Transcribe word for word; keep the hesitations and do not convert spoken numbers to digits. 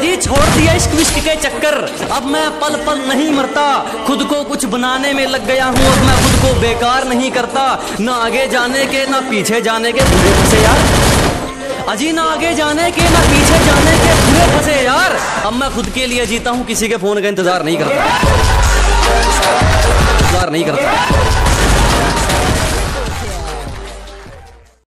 अजी छोड़ दिया इश्क विश्क के चक्कर, अब मैं पल पल नहीं मरता, खुद को कुछ बनाने में लग गया हूँ, अब मैं खुद को बेकार नहीं करता। ना आगे जाने के ना पीछे जाने के बुरे फंसे यार, अजी ना आगे जाने के ना पीछे जाने के बुरे फंसे यार। अब मैं खुद के लिए जीता हूँ, किसी के फोन का इंतजार नहीं करता, इंतजार नहीं करता।